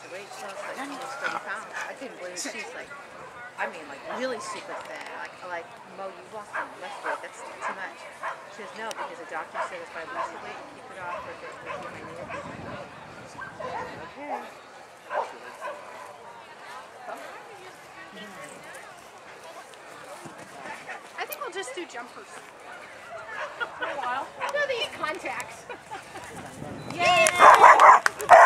the weight. She lost like almost 30 pounds. I couldn't believe it. She's like, I mean, like really super thin. Like Mo, you lost the left weight. That's too much. She says, no, because the doctor said if I lose the weight, keep it off or just keep my knee. Okay. I think we'll just do jumpers. For a while. No, they eat contacts. Yay!